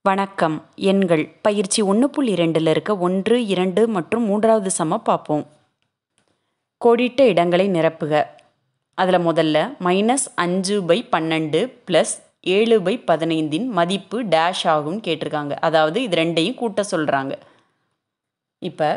வணக்கம். எண்கள் பயிற்சி 1.2ல் இருக்க 1, 2 மற்றும் 3வது சம பார்ப்போம். கோடிட்ட இடங்களை நிரப்புக. அதில் முதல்ல -5/12 + 7/15 மதிப்பு டேஷ் ஆகும்னு கேட்டிருக்காங்க. அதாவது இது ரெண்டையும் கூட்ட சொல்கிறாங்க. இப்போ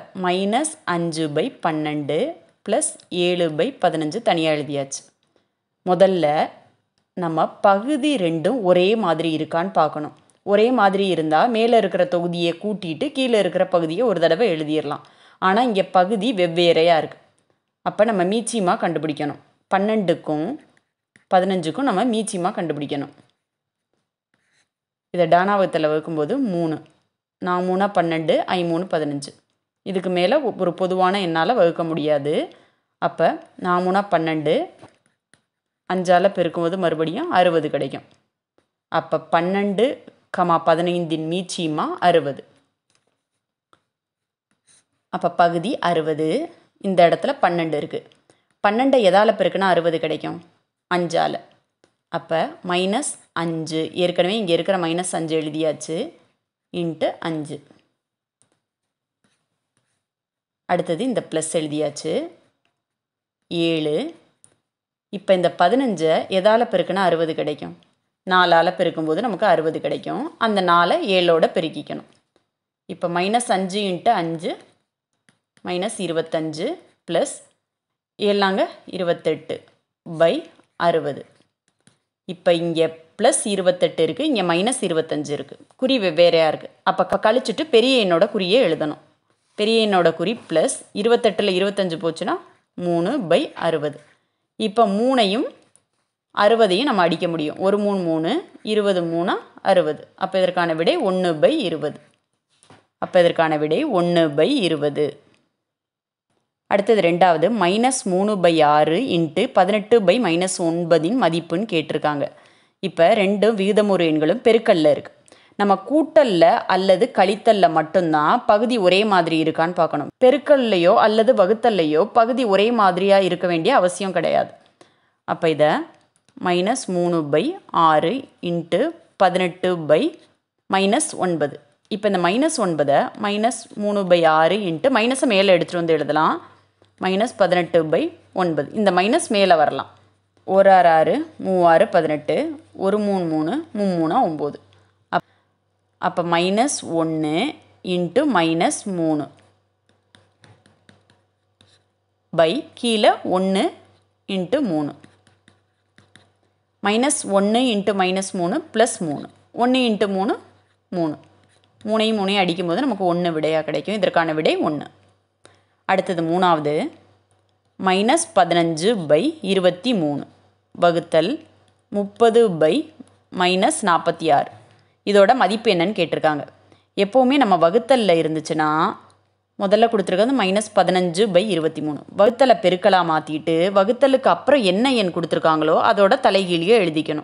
-5/12 + 7/15 தனியாக எழுதியாச்சு. முதல்ல நம்ம பகுதி ரெண்டும் ஒரே மாதிரி இருக்கான்னு பார்க்கணும். ஒரே மாதிரி இருந்தால் மேலே இருக்கிற தொகுதியை கூட்டிட்டு கீழே இருக்கிற பகுதியை ஒரு தடவை எழுதிடலாம். ஆனால் இங்கே பகுதி வெவ்வேறையாக இருக்குது. அப்போ நம்ம மீச்சியமாக கண்டுபிடிக்கணும். 12க்கும் 15க்கும் நம்ம மீச்சியமாக கண்டுபிடிக்கணும். இதை டானாவத்தில் வகுக்கும்போது 3, 4 3 12, 5 3 15. இதுக்கு மேலே ஒரு பொதுவான எண்ணால் வகுக்க முடியாது. அப்போ 4 3 12, 5ஆல் பெருக்கும்போது மறுபடியும் 60 கிடைக்கும். அப்போ 12, 15 மீச்சியமா 60. அப்போ பகுதி 60. இந்த இடத்துல 12 இருக்குது. 12 எதால் பெருக்குனா 60 கிடைக்கும்? 5ஆல். அப்போ -5, ஏற்கனவே இங்கே இருக்கிற -5 எழுதியாச்சு, × 5. அடுத்தது இந்த ப்ளஸ் எழுதியாச்சு, 7. இப்போ இந்த 15 எதால் பெருக்குனா 60 கிடைக்கும்? 4ஆல் பெருக்கும்போது நமக்கு 60 கிடைக்கும். அந்த 4 7ஓட பெருக்கிக்கணும். இப்போ -5 × 5 -25 ப்ளஸ் 7 28/60. இப்போ இங்கே ப்ளஸ் 28 இருக்குது, இங்கே -25 இருக்குது. குறி வெவ்வேறையாக இருக்குது. அப்போ கழிச்சுட்டு பெரிய எண்ணோட குறியை எழுதணும். பெரிய எண்ணோட குறி ப்ளஸ் 28ல் 25 போச்சுன்னா 3/60. இப்போ 3ஐயும் 60ஐயும் நம்ம அடிக்க முடியும். 1 3 3, 20 3 60. அப்போ இதற்கான விடை 1/20. அப்போ இதற்கான விடை 1/20. அடுத்தது ரெண்டாவது -3/6 × 18/-9 மதிப்புன்னு கேட்டிருக்காங்க. இப்போ ரெண்டும் விகிதமுறு எண்களும் பெருக்கல்ல இருக்குது. நம்ம கூட்டல்ல அல்லது கழித்தல்ல மட்டும்தான் பகுதி ஒரே மாதிரி இருக்கான்னு பார்க்கணும். பெருக்கல்லையோ அல்லது வகுத்தல்லையோ பகுதி ஒரே மாதிரியாக இருக்க வேண்டிய அவசியம் கிடையாது. அப்போ இதை -3/6 × 18/-9. இப்போ இந்த -9 -3/6 × மைனஸை மேலே எடுத்துகிட்டு வந்து எழுதலாம். -18/9. இந்த மைனஸ் மேலே வரலாம். 1 6 6 18, 1 3 3, 3 9. அப்போ -1 × -3 கீழே 1 × 3. -1 × -3 ப்ளஸ் 3. 1 × 3 3. 3ஐயும் 3ஐயும் அடிக்கும்போது நமக்கு 1 விடையாக கிடைக்கும். இதற்கான விடை 1. அடுத்தது மூணாவது -15/23 வகுத்தல் 30/-46. இதோட மதிப்பு என்னன்னு கேட்டிருக்காங்க. எப்போவுமே நம்ம வகுத்தலில் இருந்துச்சுன்னா முதல்ல கொடுத்துருக்கிறது -15/23. வகுத்தலை பெருக்கலாக மாற்றிட்டு வகுத்தலுக்கு அப்புறம் என்ன எண் கொடுத்துருக்காங்களோ அதோட தலைகீழியை எழுதிக்கணும்.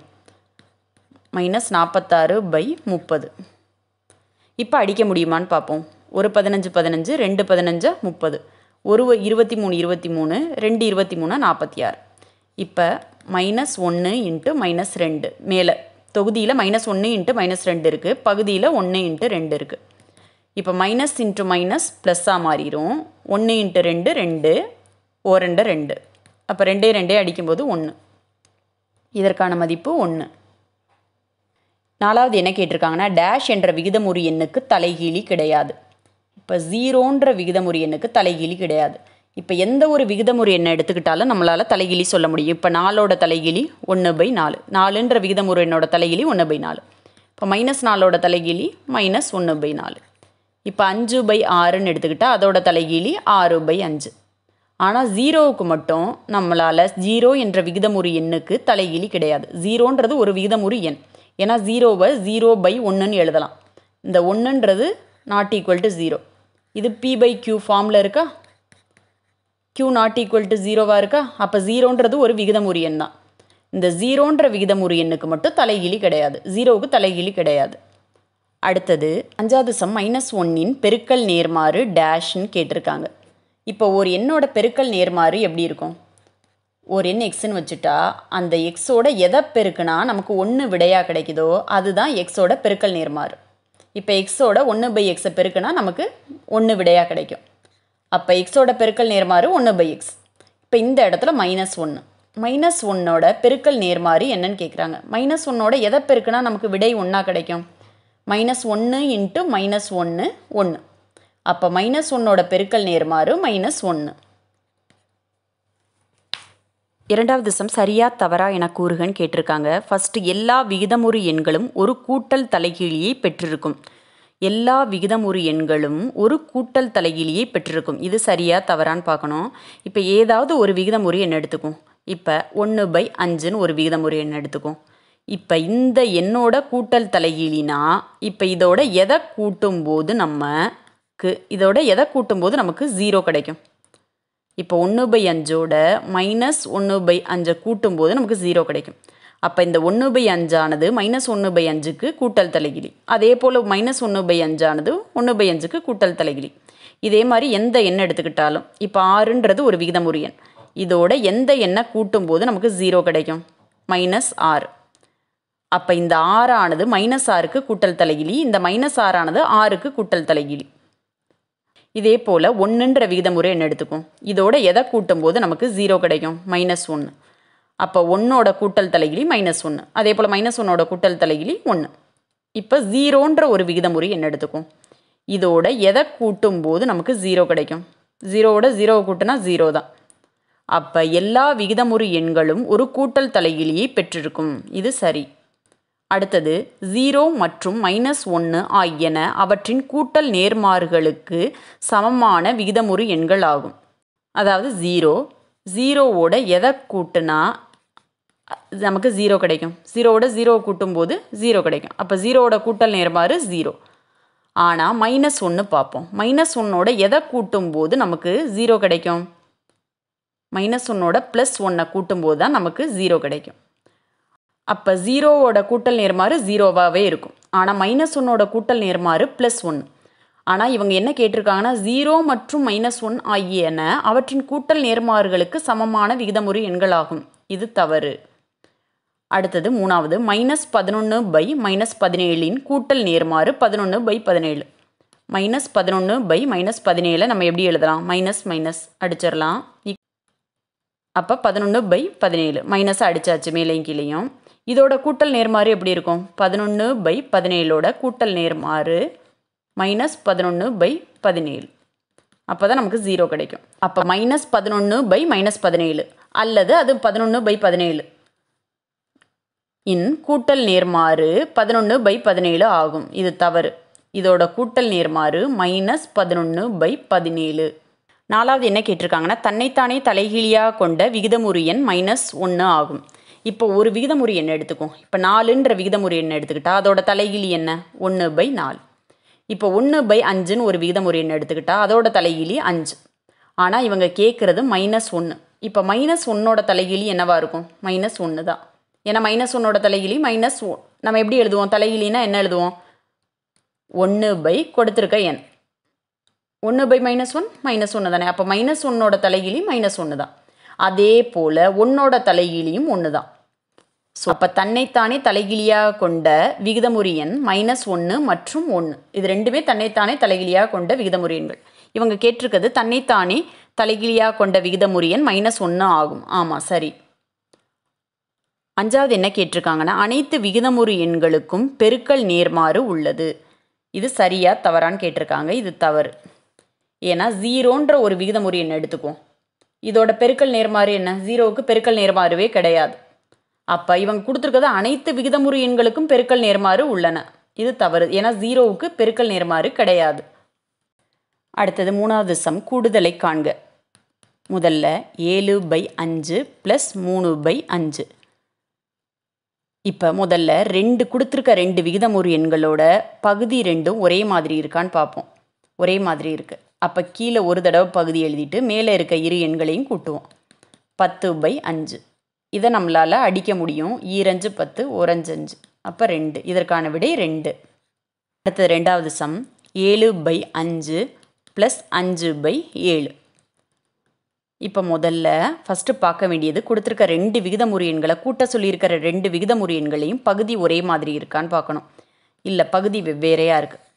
-46/30. இப்போ அடிக்க முடியுமான்னு பார்ப்போம். ஒரு 15 15, 2 15 30, ஒரு 23 23, 2 23 46. இப்போ -1 × -2 மேலே தொகுதியில் -1 × -2 இருக்குது, பகுதியில் 1 × 2 இருக்குது. இப்போ மைனஸ் இன்ட்டு மைனஸ் ப்ளஸ்ஸாக மாறிடும். 1 × 2 2, 2 2. அப்போ 2 2 அடிக்கும்போது 1. இதற்கான மதிப்பு 1. நாலாவது என்ன கேட்டிருக்காங்கன்னா டேஷ் என்ற விகிதமுறு எண்ணுக்கு தலைகீழி கிடையாது. இப்போ 0ன்ற விகிதமுறு எண்ணுக்கு தலைகீழி கிடையாது. இப்போ எந்த ஒரு விகிதமுறு எண்ணை எடுத்துக்கிட்டாலும் நம்மளால் தலைகீழி சொல்ல முடியும். இப்போ 4ஓட தலைகீழி 1/4. 4ன்ற விகிதமுறு எண்ணோட தலைகீழி 1/4. இப்போ -4ஓட தலைகீழி -1/4. இப்போ 5/6ன்னு எடுத்துக்கிட்டால் அதோட தலைகீழி 6/5. ஆனால் 0வுக்கு மட்டும் நம்மளால் 0 என்ற விகிதமுறு எண்ணுக்கு தலைகீழி கிடையாது. 0ன்றது ஒரு விகிதமுறு எண். ஏன்னா 0வை 0/1ன்னு எழுதலாம். இந்த 1ன்றது ≠ 0. இது P/Q ஃபார்மில் இருக்கா? Q ≠ 0வாக இருக்கா? அப்போ 0ன்றது ஒரு விகிதமுறு எண் தான். இந்த 0ன்ற விகிதமுறு எண்ணுக்கு மட்டும் தலைகீழி கிடையாது. 0வுக்கு தலைகீழி கிடையாது. அடுத்தது 5வது சம் -1 பெருக்கல் நேர்மாறு டேஷ்ன்னு கேட்டிருக்காங்க. இப்போ ஒரு எண்ணோட பெருக்கல் நேர்மாறு எப்படி இருக்கும்? ஒரு எண் எக்ஸ்ன்னு வச்சுட்டா அந்த எக்ஸோட எதை பெருக்குனா நமக்கு 1 விடையாக கிடைக்குதோ அதுதான் எக்ஸோட பெருக்கல் நேர்மாறு. இப்போ எக்ஸோட 1/xஐ பெருக்குனா நமக்கு 1 விடையாக கிடைக்கும். அப்போ எக்ஸோட பெருக்கல் நேர்மாறு 1/x. இப்போ இந்த இடத்துல -1. -1ஓட பெருக்கல் நேர்மாறு என்னன்னு கேட்குறாங்க. -1ஓட எதை பெருக்குனா நமக்கு விடை 1 கிடைக்கும்? -1 × -1 1. அப்போ -1ஓட பெருக்கல் நேர்மாறு -1. இரண்டாவது சம் சரியா தவறா என கூறுகன்னு கேட்டிருக்காங்க. ஃபஸ்ட்டு எல்லா விகிதமுறு எண்களும் ஒரு கூட்டல் தலைகீழியை பெற்றிருக்கும். எல்லா விகிதமுறு எண்களும் ஒரு கூட்டல் தலைகீழியை பெற்றிருக்கும். இது சரியா தவறான்னு பார்க்கணும். இப்போ ஏதாவது ஒரு விகிதமுறு எண் எடுத்துக்கும். இப்போ 1/5ன்னு ஒரு விகிதமுறு எண் எடுத்துக்கும். இப்போ இந்த எண்ணோட கூட்டல் தலைகீழினா இப்போ இதோட எதை கூட்டும்போது நமக்கு 0 கிடைக்கும். இப்போ 1/5ஓட -1/5 கூட்டும்போது நமக்கு 0 கிடைக்கும். அப்போ இந்த 1/5 ஆனது -1/5க்கு கூட்டல் தலைகீழி. அதே போல் -1/5 ஆனது 1/5க்கு கூட்டல் தலைகீழி. இதே மாதிரி எந்த எண் எடுத்துக்கிட்டாலும் இப்போ 6ன்றது ஒரு விகிதமுறு எண். இதோட எந்த எண்ணை கூட்டும்போது நமக்கு 0 கிடைக்கும்? -6. அப்போ இந்த 6 ஆனது -6க்கு கூட்டல் தலைகீழி. இந்த -6 ஆனது 6க்கு கூட்டல் தலைகீழி. இதே போல் 1ன்ற விகிதமுறை எண் எடுத்துக்கும். இதோட எதை கூட்டும்போது நமக்கு 0 கிடைக்கும்? -1. அப்போ 1ஓட கூட்டல் தலைகீழி -1. அதே போல் -1ஓட கூட்டல் தலைகீழி 1. இப்போ 0ன்ற ஒரு விகிதமுறை எண் எடுத்துக்கும். இதோட எதை கூட்டும்போது நமக்கு 0 கிடைக்கும்? 0ஓட 0 கூட்டினா 0 தான். அப்போ எல்லா விகிதமுறு எண்களும் ஒரு கூட்டல் தலைகீழியை பெற்றிருக்கும். இது சரி. அடுத்தது 0 மற்றும் -1 ஆகியன அவற்றின் கூட்டல் நேர்மாறுகளுக்கு சமமான விகிதமுறு எண்கள் ஆகும். அதாவது 0ஓட எதை கூட்டுனா நமக்கு 0 கிடைக்கும்? 0ஓட 0 கூட்டும்போது 0 கிடைக்கும். அப்போ 0ஓட கூட்டல் நேர்மாறு 0. ஆனால் -1 பார்ப்போம். -1ஓட எதை கூட்டும்போது நமக்கு 0 கிடைக்கும்? -1ஓட +1 கூட்டும்போது தான் நமக்கு 0 கிடைக்கும். அப்போ 0ஓட கூட்டல் நேர்மாறு 0வாகவே இருக்கும். ஆனால் -1ஓட கூட்டல் நேர்மாறு +1. ஆனால் இவங்க என்ன கேட்டிருக்காங்கன்னா 0 மற்றும் -1 ஆகியன அவற்றின் கூட்டல் நேர்மாறுகளுக்கு சமமான விகிதமுறு எண்களாகும். இது தவறு. அடுத்தது மூணாவது -11/-17இன் கூட்டல் நேர்மாறு 11/17. -11/-17 நம்ம எப்படி எழுதலாம்? மைனஸ் அடிச்சிடலாம். அப்போ 11/17 மைனஸை அடித்தாச்சு மேலேயும் கீழேயும். இதோட கூட்டல் நேர்மாறு எப்படி இருக்கும்? 11/17ஓட கூட்டல் நேர்மாறு -11/17. அப்போ தான் நமக்கு 0 கிடைக்கும். அப்போ -11/-17 அல்லது அது 11/17 இன் கூட்டல் நேர்மாறு 11/17 ஆகும். இது தவறு. இதோட கூட்டல் நேர்மாறு -11/17. நாலாவது என்ன கேட்டிருக்காங்கன்னா தன்னைத்தானே தலைகீழியாக கொண்ட விகிதமுறு எண் -1 ஆகும். இப்போ ஒரு விகிதமுறு எண் எடுத்துக்கும். இப்போ 4ன்ற விகிதமுறு எண் எடுத்துக்கிட்டா அதோட தலைகீழி என்ன? 1/4. இப்போ 1/5ன்னு ஒரு விகிதமுறு எண் எடுத்துக்கிட்டா அதோட தலைகீழி 5. ஆனால் இவங்க கேட்குறது -1. இப்போ -1ஓட தலைகீழி என்னவா இருக்கும்? -1 தான். ஏன்னா -1ஓட தலைகீழி நம்ம எப்படி எழுதுவோம்? தலைகீழினா என்ன எழுதுவோம்? 1/ கொடுத்துருக்க எண் 1/-1 -1 தானே. அப்போ -1ஓட தலைகீழி -1 தான். அதே போல் 1ஓட தலைகீழியும் 1 தான். ஸோ அப்போ தன்னைத்தானே தலைகீழியாக கொண்ட விகிதமுறு எண் -1 மற்றும் 1 இது ரெண்டுமே தன்னைத்தானே தலைகீழியாக கொண்ட விகிதமுறு எண்கள். இவங்க கேட்டிருக்கிறது தன்னைத்தானே தலைகீழியாக கொண்ட விகிதமுறு எண் -1 ஆகும். ஆமாம், சரி. அஞ்சாவது என்ன கேட்டிருக்காங்கன்னா அனைத்து விகிதமுறு எண்களுக்கும் பெருக்கல் நேர்மாறு உள்ளது. இது சரியா தவறான்னு கேட்டிருக்காங்க. இது தவறு. ஏன்னா 0ன்ற ஒரு விகிதமுறு எண் எடுத்துக்குவோம். இதோட பெருக்கல் நேர்மாறு என்ன? 0க்கு பெருக்கல் நேர்மாறுவே கிடையாது. அப்போ இவங்க கொடுத்துருக்கிறது அனைத்து விகிதமுறு எண்களுக்கும் பெருக்கல் நேர்மாறு உள்ளன. இது தவறு. ஏன்னா 0க்கு பெருக்கல் நேர்மாறு கிடையாது. அடுத்தது மூணாவது சம் கூடுதலை காண்க. முதல்ல 7/5 + 3/5. இப்போ முதல்ல கொடுத்துருக்க 2 விகிதமுறு எண்களோட பகுதி ரெண்டும் ஒரே மாதிரி இருக்கான்னு பார்ப்போம். ஒரே மாதிரி இருக்குது. அப்போ கீழே ஒரு தடவை பகுதி எழுதிட்டு மேலே இருக்க இரு எண்களையும் கூட்டுவோம். 10/5 இதை நம்மளால் அடிக்க முடியும். 2 10 1 5 அப்போ 2. இதற்கான விடை 2. அடுத்தது ரெண்டாவது சம் 7/5 + 5/7. இப்போ முதல்ல ஃபஸ்ட்டு பார்க்க வேண்டியது கொடுத்துருக்க 2 விகிதமுறு எண்களை கூட்ட சொல்லியிருக்கிற 2 விகிதமுறு எண்களையும் பகுதி ஒரே மாதிரி இருக்கான்னு பார்க்கணும். இல்லை, பகுதி வெவ்வேறையாக இருக்குது.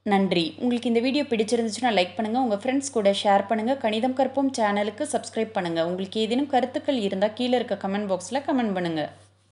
நன்றி. உங்களுக்கு இந்த வீடியோ பிடிச்சிருந்துச்சுன்னா லைக் பண்ணுங்கள், உங்கள் ஃப்ரெண்ட்ஸ் கூட ஷேர் பண்ணுங்கள், கணிதம் கற்போம் சேனலுக்கு சப்ஸ்கிரைப் பண்ணுங்கள். உங்களுக்கு ஏதேனும் கருத்துக்கள் இருந்தால் கீழே இருக்க கமெண்ட் பாக்ஸில் கமெண்ட் பண்ணுங்கள்.